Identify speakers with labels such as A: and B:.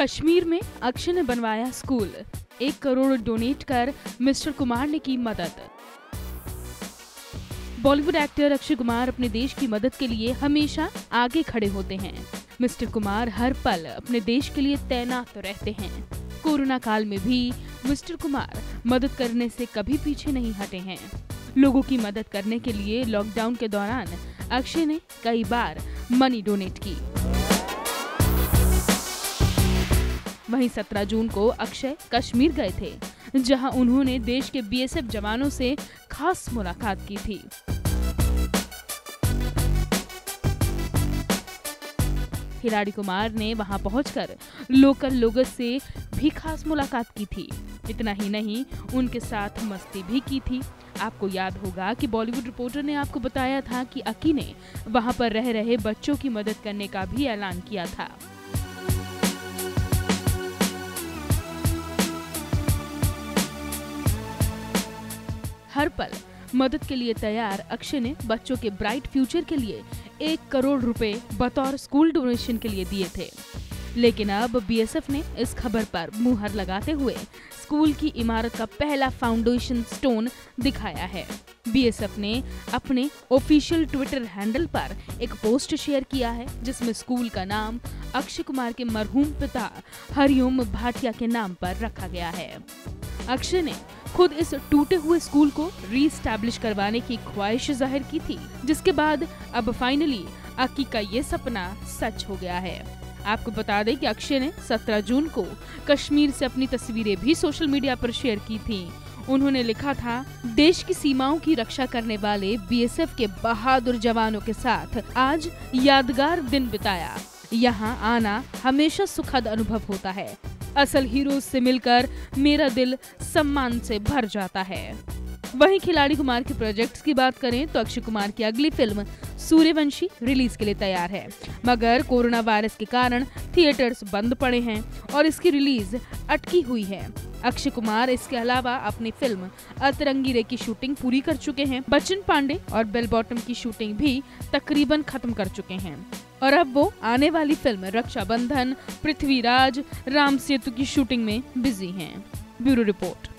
A: कश्मीर में अक्षय ने बनवाया स्कूल, 1 करोड़ डोनेट कर मिस्टर कुमार ने की मदद। बॉलीवुड एक्टर अक्षय कुमार अपने देश की मदद के लिए हमेशा आगे खड़े होते हैं। मिस्टर कुमार हर पल अपने देश के लिए तैनात रहते हैं। कोरोना काल में भी मिस्टर कुमार मदद करने से कभी पीछे नहीं हटे हैं। लोगों की मदद करने के लिए लॉकडाउन के दौरान अक्षय ने कई बार मनी डोनेट की। वहीं 17 जून को अक्षय कश्मीर गए थे, जहां उन्होंने देश के बीएसएफ जवानों से खास मुलाकात की थी। खिलाड़ी कुमार ने वहां पहुंचकर लोकल लोगों से भी खास मुलाकात की थी। इतना ही नहीं, उनके साथ मस्ती भी की थी। आपको याद होगा कि बॉलीवुड रिपोर्टर ने आपको बताया था कि अकी ने वहां पर रह रहे बच्चों की मदद करने का भी ऐलान किया था। हर पल मदद के लिए तैयार अक्षय ने बच्चों के ब्राइट फ्यूचर के लिए 1 करोड़ रुपए बतौर स्कूल डोनेशन के लिए दिए थे। लेकिन अब बीएसएफ ने इस खबर पर मुहर लगाते हुए स्कूल की इमारत का पहला फाउंडेशन स्टोन दिखाया है। बीएसएफ ने अपने ऑफिशियल ट्विटर हैंडल पर एक पोस्ट शेयर किया है, जिसमें स्कूल का नाम अक्षय कुमार के मरहूम पिता हरिओम भाटिया के नाम पर रखा गया है। अक्षय ने खुद इस टूटे हुए स्कूल को रीस्टैब्लिश करवाने की ख्वाहिश जाहिर की थी, जिसके बाद अब फाइनली अकी का ये सपना सच हो गया है। आपको बता दें कि अक्षय ने 17 जून को कश्मीर से अपनी तस्वीरें भी सोशल मीडिया पर शेयर की थी। उन्होंने लिखा था, देश की सीमाओं की रक्षा करने वाले बीएसएफ के बहादुर जवानों के साथ आज यादगार दिन बिताया। यहाँ आना हमेशा सुखद अनुभव होता है। असल हीरोज से मिलकर मेरा दिल सम्मान से भर जाता है। वहीं खिलाड़ी कुमार के प्रोजेक्ट्स की बात करें तो अक्षय कुमार की अगली फिल्म सूर्यवंशी रिलीज के लिए तैयार है, मगर कोरोना वायरस के कारण थिएटर्स बंद पड़े हैं और इसकी रिलीज अटकी हुई है। अक्षय कुमार इसके अलावा अपनी फिल्म अतरंगी रे की शूटिंग पूरी कर चुके हैं। बच्चन पांडे और बेल बॉटम की शूटिंग भी तकरीबन खत्म कर चुके हैं और अब वो आने वाली फिल्म रक्षाबंधन, पृथ्वीराज, राम सेतु की शूटिंग में बिजी हैं। Bureau report.